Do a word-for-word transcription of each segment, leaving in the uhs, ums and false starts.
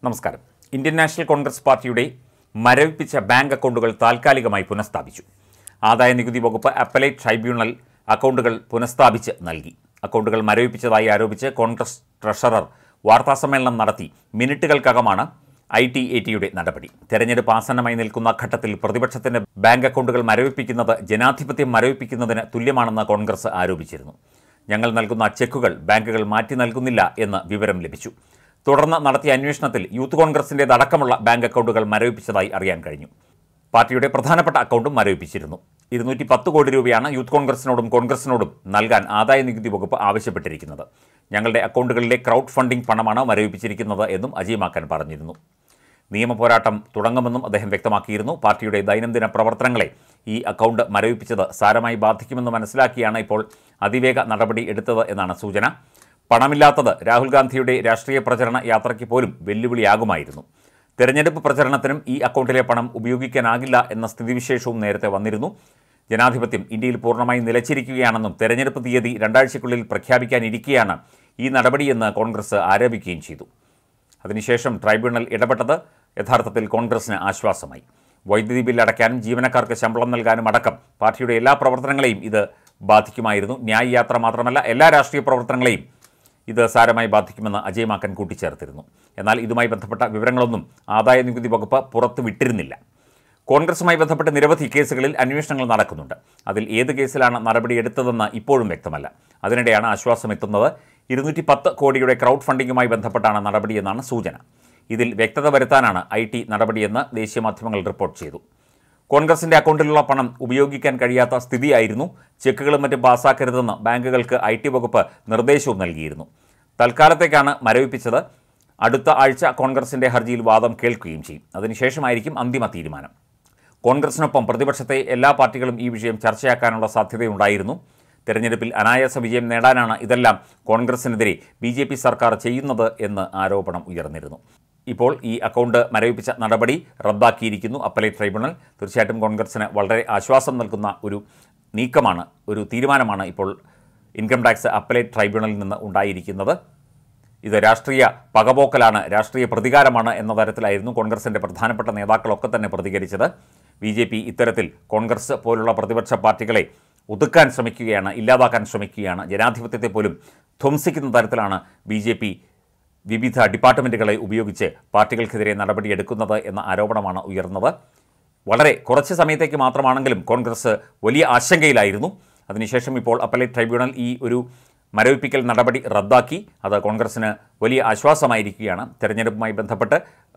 നമസ്കാരം. Indian national Congress പാർട്ടിയുടെ മരവിപ്പിച്ച bank അക്കൗണ്ടുകൾ താൽക്കാലികമായി പുനഃസ്ഥാപിച്ചു. ആദായനികുതി വകുപ്പ് അപ്പലേറ്റ് ട്രൈബ്യൂണൽ അക്കൗണ്ടുകൾ പുനഃസ്ഥാപിച്ച് നൽകി. അക്കൗണ്ടുകൾ മരവിപ്പിച്ചതായി ആരോപിച്ച് കോൺഗ്രസ് ട്രഷറർ വാർത്താസമ്മേളനം നടത്തി. മിനിറ്റുകൾക്കകമാണ് ഐ ടി എ ടിയുടെ നടപടി. തെരഞ്ഞെടുപ്പ് ആസന്നമായി നിൽക്കുന്ന ഘട്ടത്തിൽ പ്രതിപക്ഷത്തിന്റെ ബാങ്ക് അക്കൗണ്ടുകൾ മരവിപ്പിക്കുന്നത് ജനാധിപത്യം മരവിപ്പിക്കുന്നതിന് തുല്യമാണെന്ന് കോൺഗ്രസ് ആരോപിച്ചിരുന്നു. ഞങ്ങൾ നൽകുന്ന ചെക്കുകൾ ബാങ്കുകൾ മാറ്റി നൽകുന്നില്ല എന്ന് വിവരം ലഭിച്ചു. തുടർന്ന് നടത്തിയ അന്വേഷണത്തിൽ യൂത്ത് കോൺഗ്രസിൻ്റേതടക്കമുള്ള ബാങ്ക് അക്കൗണ്ടുകൾ മരവിപ്പിച്ചതായി അറിയാൻ കഴിഞ്ഞു. പാർട്ടിയുടെ പ്രധാനപ്പെട്ട അക്കൗണ്ടും മരവിപ്പിച്ചിരുന്നു. ഇരുന്നൂറ്റി പത്ത് കോടി രൂപയാണ് യൂത്ത് കോൺഗ്രസിനോടും കോൺഗ്രസിനോടും നൽകാൻ ആദായനികുതി വകുപ്പ് ആവശ്യപ്പെട്ടിരിക്കുന്നത്. ഞങ്ങളുടെ അക്കൗണ്ടുകളിലെ ക്രൗഡ് ഫണ്ടിംഗ് പണമാണ് മരവിപ്പിച്ചിരിക്കുന്നത് എന്നും അജീമാക്കൻ പറഞ്ഞിരുന്നു. നിയമപോരാട്ടം തുടങ്ങുമെന്നും അദ്ദേഹം വ്യക്തമാക്കിയിരുന്നു. പാർട്ടിയുടെ ദൈനംദിന പ്രവർത്തനങ്ങളെ ഈ അക്കൗണ്ട് മരവിപ്പിച്ചത് സാരമായി ബാധിക്കുമെന്ന് മനസ്സിലാക്കിയാണ് ഇപ്പോൾ അതിവേഗ നടപടി എടുത്തത് എന്നാണ് സൂചന. പണമില്ലാത്തത് രാഹുൽ ഗാന്ധിയുടെ രാഷ്ട്രീയ പ്രചരണ യാത്രയ്ക്ക് പോലും വെല്ലുവിളിയാകുമായിരുന്നു. തെരഞ്ഞെടുപ്പ് പ്രചരണത്തിനും ഈ അക്കൗണ്ടിലെ പണം ഉപയോഗിക്കാനാകില്ല എന്ന സ്ഥിതിവിശേഷവും നേരത്തെ വന്നിരുന്നു. ജനാധിപത്യം ഇന്ത്യയിൽ പൂർണ്ണമായി നിലച്ചിരിക്കുകയാണെന്നും തെരഞ്ഞെടുപ്പ് തീയതി രണ്ടാഴ്ചയ്ക്കുള്ളിൽ പ്രഖ്യാപിക്കാനിരിക്കെയാണ് ഈ നടപടിയെന്ന് കോൺഗ്രസ് ആരോപിക്കുകയും ചെയ്തു. അതിനുശേഷം ട്രൈബ്യൂണൽ ഇടപെട്ടത് യഥാർത്ഥത്തിൽ കോൺഗ്രസിന് ആശ്വാസമായി. വൈദ്യുതി ബില്ല് അടയ്ക്കാനും ജീവനക്കാർക്ക് ശമ്പളം നൽകാനും അടക്കം പാർട്ടിയുടെ എല്ലാ പ്രവർത്തനങ്ങളെയും ഇത് ബാധിക്കുമായിരുന്നു. ന്യായ് യാത്ര മാത്രമല്ല, എല്ലാ രാഷ്ട്രീയ പ്രവർത്തനങ്ങളെയും ഇത് സാരമായി ബാധിക്കുമെന്ന് അജയ്മാക്കൻ കൂട്ടിച്ചേർത്തിരുന്നു. എന്നാൽ ഇതുമായി ബന്ധപ്പെട്ട വിവരങ്ങളൊന്നും ആദായനികുതി വകുപ്പ് പുറത്തുവിട്ടിരുന്നില്ല. കോൺഗ്രസുമായി ബന്ധപ്പെട്ട് നിരവധി കേസുകളിൽ അന്വേഷണങ്ങൾ നടക്കുന്നുണ്ട്. അതിൽ ഏത് കേസിലാണ് നടപടിയെടുത്തതെന്ന് ഇപ്പോഴും വ്യക്തമല്ല. അതിനിടെയാണ് ആശ്വാസമെത്തുന്നത്. ഇരുന്നൂറ്റി പത്ത് കോടിയുടെ ക്രൗഡ് ഫണ്ടിങ്ങുമായി ബന്ധപ്പെട്ടാണ് നടപടിയെന്നാണ് സൂചന. ഇതിൽ വ്യക്തത വരുത്താനാണ് ഐ ടി നടപടിയെന്ന് ദേശീയ മാധ്യമങ്ങൾ റിപ്പോർട്ട് ചെയ്തു. കോൺഗ്രസിൻ്റെ അക്കൗണ്ടിലുള്ള പണം ഉപയോഗിക്കാൻ കഴിയാത്ത സ്ഥിതിയായിരുന്നു. ചെക്കുകളും മറ്റും പാസ്സാക്കരുതെന്ന് ബാങ്കുകൾക്ക് ഐ ടി വകുപ്പ് നിർദ്ദേശവും നൽകിയിരുന്നു. തൽക്കാലത്തേക്കാണ് മരവിപ്പിച്ചത്. അടുത്ത ആഴ്ച കോൺഗ്രസിൻ്റെ ഹർജിയിൽ വാദം കേൾക്കുകയും ചെയ്യും. അതിനുശേഷമായിരിക്കും അന്തിമ തീരുമാനം. കോൺഗ്രസിനൊപ്പം പ്രതിപക്ഷത്തെ എല്ലാ പാർട്ടികളും ഈ വിഷയം ചർച്ചയാക്കാനുള്ള സാധ്യതയുണ്ടായിരുന്നു. തെരഞ്ഞെടുപ്പിൽ അനായാസ വിജയം നേടാനാണ് ഇതെല്ലാം കോൺഗ്രസിനെതിരെ ബി ജെ പി സർക്കാർ ചെയ്യുന്നത് എന്ന് ആരോപണം ഉയർന്നിരുന്നു. ഇപ്പോൾ ഈ അക്കൗണ്ട് മരവിപ്പിച്ച നടപടി റദ്ദാക്കിയിരിക്കുന്നു അപ്പലേറ്റ് ട്രൈബ്യൂണൽ. തീർച്ചയായിട്ടും കോൺഗ്രസിന് വളരെ ആശ്വാസം നൽകുന്ന ഒരു നീക്കമാണ്, ഒരു തീരുമാനമാണ് ഇപ്പോൾ ഇൻകം ടാക്സ് അപ്പലേറ്റ് ട്രൈബ്യൂണലിൽ നിന്ന് ഉണ്ടായിരിക്കുന്നത്. ഇത് രാഷ്ട്രീയ പകപോക്കലാണ്, രാഷ്ട്രീയ പ്രതികാരമാണ് എന്ന തരത്തിലായിരുന്നു കോൺഗ്രസിൻ്റെ പ്രധാനപ്പെട്ട നേതാക്കളൊക്കെ തന്നെ പ്രതികരിച്ചത്. ബി ജെ പി ഇത്തരത്തിൽ കോൺഗ്രസ് പോലുള്ള പ്രതിപക്ഷ പാർട്ടികളെ ഒതുക്കാൻ ശ്രമിക്കുകയാണ്, ഇല്ലാതാക്കാൻ ശ്രമിക്കുകയാണ്. ജനാധിപത്യത്തെ പോലും ധ്വംസിക്കുന്ന തരത്തിലാണ് ബി ജെ പി വിവിധ ഡിപ്പാർട്ട്മെൻറ്റുകളെ ഉപയോഗിച്ച് പാർട്ടികൾക്കെതിരെ നടപടിയെടുക്കുന്നത് എന്ന ആരോപണമാണ് ഉയർന്നത്. വളരെ കുറച്ച് സമയത്തേക്ക് മാത്രമാണെങ്കിലും കോൺഗ്രസ് വലിയ ആശങ്കയിലായിരുന്നു. അതിനുശേഷം ഇപ്പോൾ അപ്പലേറ്റ് ട്രൈബ്യൂണൽ ഈ ഒരു മരവിപ്പിക്കൽ നടപടി റദ്ദാക്കി. അത് കോൺഗ്രസിന് വലിയ ആശ്വാസമായിരിക്കുകയാണ്. തെരഞ്ഞെടുപ്പുമായി ബന്ധപ്പെട്ട്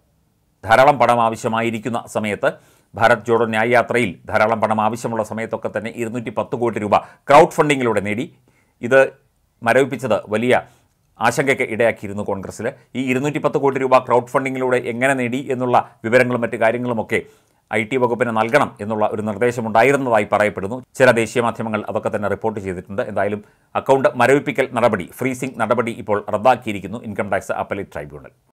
ധാരാളം പണം ആവശ്യമായിരിക്കുന്ന സമയത്ത്, ഭാരത് ജോഡോ ന്യായ് യാത്രയിൽ ധാരാളം പണം ആവശ്യമുള്ള സമയത്തൊക്കെ തന്നെ ഇരുന്നൂറ്റി പത്ത് കോടി രൂപ ക്രൗഡ് ഫണ്ടിങ്ങിലൂടെ നേടി. ഇത് മരവിപ്പിച്ചത് വലിയ ആശങ്കയ്ക്ക് ഇടയാക്കിയിരുന്നു കോൺഗ്രസ്സിൽ. ഈ ഇരുന്നൂറ്റി പത്ത് കോടി രൂപ ക്രൗഡ് ഫണ്ടിങ്ങിലൂടെ എങ്ങനെ നേടി എന്നുള്ള വിവരങ്ങളും മറ്റ് കാര്യങ്ങളുമൊക്കെ ഐ ടി വകുപ്പിന് നൽകണം എന്നുള്ള ഒരു നിർദ്ദേശമുണ്ടായിരുന്നതായി പറയപ്പെടുന്നു. ചില ദേശീയ മാധ്യമങ്ങൾ അതൊക്കെ തന്നെ റിപ്പോർട്ട് ചെയ്തിട്ടുണ്ട്. എന്തായാലും അക്കൗണ്ട് മരവിപ്പിക്കൽ നടപടി, ഫ്രീസിംഗ് നടപടി ഇപ്പോൾ റദ്ദാക്കിയിരിക്കുന്നു ഇൻകം ടാക്സ് അപ്പലേറ്റ് ട്രൈബ്യൂണൽ.